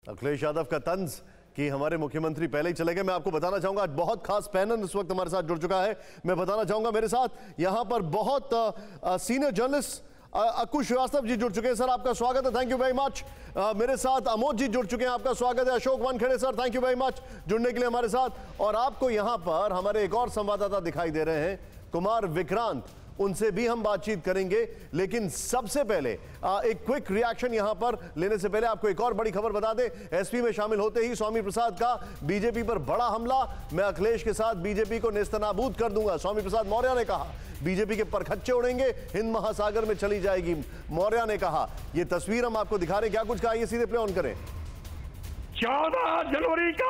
अखिलेश यादव का तंज कि हमारे मुख्यमंत्री पहले ही चले गए। मैं आपको बताना चाहूंगा आज बहुत खास पैनल इस वक्त हमारे साथ जुड़ चुका है। मैं बताना चाहूंगा मेरे साथ यहां पर बहुत सीनियर जर्नलिस्ट अक्कू श्रीवास्तव जी जुड़ चुके हैं। सर आपका स्वागत है, थैंक यू वेरी मच। मेरे साथ अमोद जी जुड़ चुके हैं, आपका स्वागत है। Ashok Wankhede sir, thank you very much जुड़ने के लिए हमारे साथ। और आपको यहां पर हमारे एक और संवाददाता दिखाई दे रहे हैं, कुमार विक्रांत, उनसे भी हम बातचीत करेंगे। लेकिन सबसे पहले एक क्विक रिएक्शन यहां पर लेने से पहले आपको एक और बड़ी खबर बता दें। एसपी में शामिल होते ही स्वामी प्रसाद का बीजेपी पर बड़ा हमला। मैं अखिलेश के साथ बीजेपी को नेस्तनाबूद कर दूंगा, स्वामी प्रसाद मौर्य ने कहा। बीजेपी के परखच्चे उड़ेंगे, हिंद महासागर में चली जाएगी, मौर्य ने कहा। यह तस्वीर हम आपको दिखा रहे हैं, क्या कुछ कहा, ये सीधे प्ले ऑन करें। 14 जनवरी का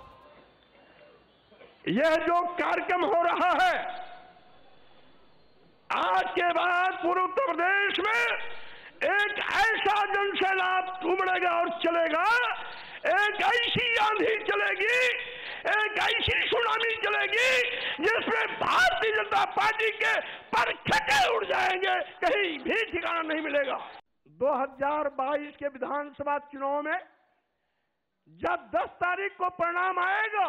यह जो कार्यक्रम हो रहा है, आज के बाद पूर्व उत्तर प्रदेश में एक ऐसा जनसैलाब उमड़ेगा और चलेगा, एक ऐसी आंधी चलेगी, एक ऐसी सुनामी चलेगी जिसमें भारतीय जनता पार्टी के परखच्चे उड़ जाएंगे, कहीं भी ठिकाना नहीं मिलेगा। 2022 के विधानसभा चुनाव में जब 10 तारीख को परिणाम आएगा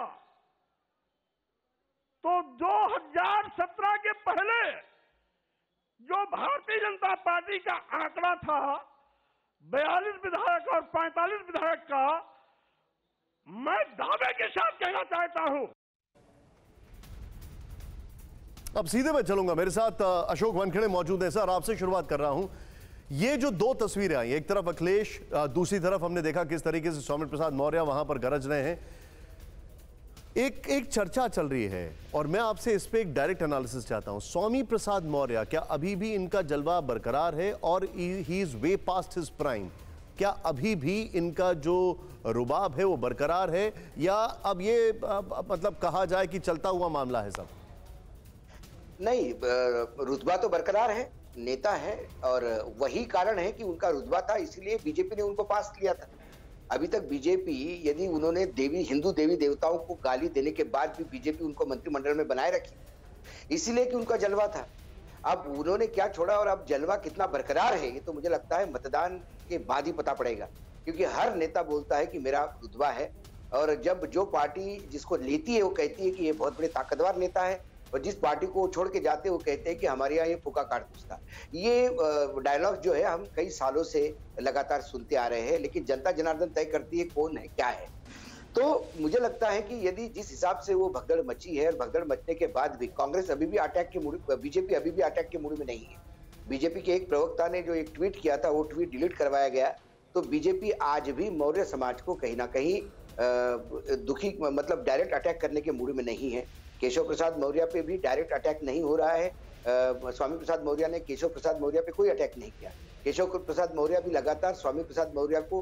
तो 2017 के पहले जो भारतीय जनता पार्टी का आंकड़ा था 42 विधायक और 45 विधायक का, मैं दावे के साथ कहना चाहता हूं। अब सीधे मैं चलूंगा, मेरे साथ अशोक वानखेड़े मौजूद हैं। सर आपसे शुरुआत कर रहा हूं। ये जो दो तस्वीरें आई, एक तरफ अखिलेश, दूसरी तरफ हमने देखा किस तरीके से स्वामी प्रसाद मौर्य वहां पर गरज रहे हैं। एक चर्चा चल रही है और मैं आपसे इस पे एक डायरेक्ट एनालिसिस चाहता हूं। स्वामी प्रसाद मौर्य, क्या अभी भी इनका जलवा बरकरार है और he is way past his prime? क्या अभी भी इनका जो रुबाब है वो बरकरार है, या अब ये मतलब कहा जाए कि चलता हुआ मामला है सब? नहीं, रुतबा तो बरकरार है, नेता है, और वही कारण है कि उनका रुतबा था, इसीलिए बीजेपी ने उनको पास किया था। अभी तक बीजेपी, यदि उन्होंने हिंदू देवी देवताओं को गाली देने के बाद भी बीजेपी उनको मंत्रिमंडल में बनाए रखी, इसीलिए कि उनका जलवा था। अब उन्होंने क्या छोड़ा और अब जलवा कितना बरकरार है, ये तो मुझे लगता है मतदान के बाद ही पता पड़ेगा, क्योंकि हर नेता बोलता है कि मेरा रुतबा है, और जब जो पार्टी जिसको लेती है वो कहती है कि ये बहुत बड़े ताकतवर नेता है, और जिस पार्टी को छोड़ के जाते हैं वो कहते हैं कि हमारे यहाँ ये फूका कारतूस था। ये डायलॉग जो है हम कई सालों से लगातार सुनते आ रहे हैं, लेकिन जनता जनार्दन तय करती है कौन है क्या है। तो मुझे लगता है कि यदि जिस हिसाब से वो भगदड़ मची है, और भगदड़ मचने के बाद भी कांग्रेस अभी भी अटैक के मूड, बीजेपी अभी भी अटैक के मूड में नहीं है। बीजेपी के एक प्रवक्ता ने जो एक ट्वीट किया था वो ट्वीट डिलीट करवाया गया। तो बीजेपी आज भी मौर्य समाज को कहीं ना कहीं दुखी, मतलब डायरेक्ट अटैक करने के मूड में नहीं है। केशव प्रसाद मौर्य पे भी डायरेक्ट अटैक नहीं हो रहा है। स्वामी प्रसाद मौर्य ने केशव प्रसाद मौर्य पे कोई अटैक नहीं किया। केशव प्रसाद मौर्य भी लगातार स्वामी प्रसाद मौर्य को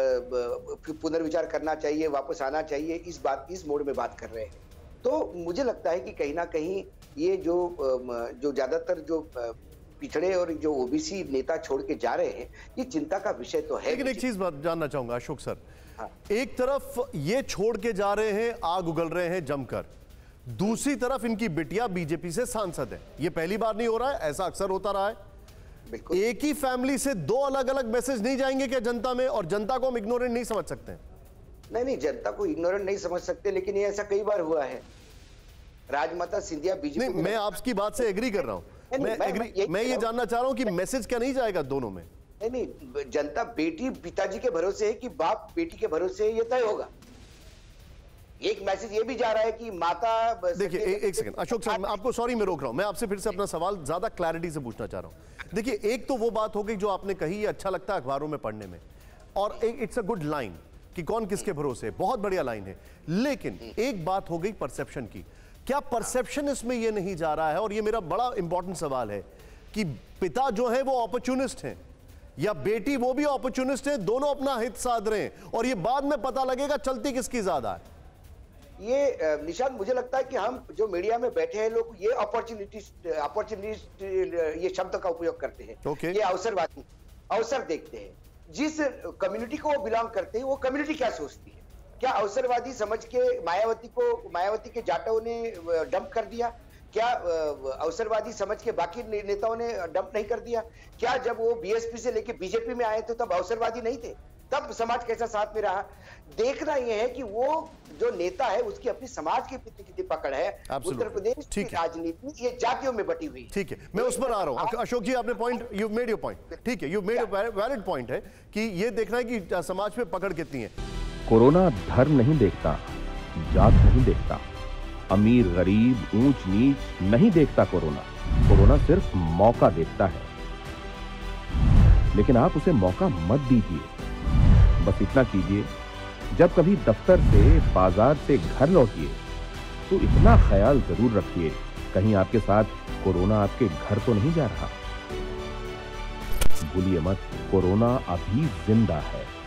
पुनर्विचार करना चाहिए, वापस आना चाहिए, इस मोड में बात कर रहे हैं। तो मुझे लगता है कि कहीं ना कहीं ये जो ज्यादातर जो पिछड़े और जो ओबीसी नेता छोड़ के जा रहे हैं, ये चिंता का विषय तो है। लेकिन एक चीज जानना चाहूंगा अशोक सर, हाँ। एक तरफ ये छोड़ के जा रहे हैं, आग उगल रहे हैं जमकर, दूसरी तरफ इनकी बिटिया बीजेपी से सांसद है। ये पहली बार नहीं हो रहा है, ऐसा अक्सर होता रहा है। बिल्कुल एक ही फैमिली से दो अलग अलग मैसेज नहीं जाएंगे क्या जनता में, और जनता को हम इग्नोरेंट नहीं समझ सकते? नहीं, जनता को इग्नोरेंट नहीं समझ सकते, लेकिन ये ऐसा कई बार हुआ है। राजमाता सिंधिया बीजेपी, मैं आपकी बात से एग्री कर रहा हूं। मैं ये जानना चाह रहा हूं कि मैसेज क्या नहीं जाएगा दोनों में? नहीं, जनता बेटी पिताजी के भरोसे है कि बाप बेटी के भरोसे है, ये तय होगा। एक मैसेज ये भी जा रहा है कि माता, देखिए एक सेकंड अशोक सर, आपको सॉरी मैं रोक रहा हूं। मैं आपसे फिर से अपना सवाल ज्यादा क्लैरिटी से पूछना चाह रहा हूं। देखिए, एक तो वो बात हो गई जो आपने कही, अच्छा लगता है अखबारों में पढ़ने में, और इट्स अ गुड लाइन कि कौन किसके भरोसे, बहुत बढ़िया लाइन है। लेकिन एक बात हो गई परसेप्शन की। क्या परसेप्शन इसमें यह नहीं जा रहा है, और यह मेरा बड़ा इंपॉर्टेंट सवाल है, कि पिता जो है वो अपॉर्चुनिस्ट हैं या बेटी वो भी अपॉर्चुनिस्ट है, दोनों अपना हित साध रहे हैं, और ये बाद में पता लगेगा चलती किसकी ज्यादा है? ये निशान, मुझे लगता है कि हम जो मीडिया में बैठे हैं लोग, ये अपॉर्चुनिस्ट ये शब्द का उपयोग करते हैं। ये अवसरवादी, अवसर देखते हैं। जिस कम्युनिटी को वो बिलोंग करते हैं, वो कम्युनिटी क्या सोचती है? क्या अवसरवादी समझ के मायावती के जाटों ने डंप कर दिया? क्या अवसरवादी समझ के बाकी नेताओं ने डंप नहीं कर दिया? क्या जब वो बीएसपी से लेके बीजेपी में आए थे तब अवसरवादी नहीं थे? तब समाज कैसा साथ में रहा। देखना यह है कि वो जो नेता है उसकी अपनी समाज के प्रति कितनी पकड़ है। उत्तर प्रदेश की राजनीति ये जातियों में बटी हुई। ठीक है, मैं उस पर आ रहा हूं। अशोक जी, आपने point, you made your point, ठीक है, यू मेड वैलिड पॉइंट है कि ये देखना है कि समाज में पकड़ कितनी है। कोरोना धर्म नहीं देखता, जात नहीं देखता, अमीर गरीब ऊंच नीच नहीं देखता। कोरोना सिर्फ मौका देखता है, लेकिन आप उसे मौका मत दीजिए। बस इतना कीजिए, जब कभी दफ्तर से बाजार से घर लौटिए तो इतना ख्याल जरूर रखिए कहीं आपके साथ कोरोना आपके घर तो नहीं जा रहा। भूलिए मत, कोरोना अभी जिंदा है।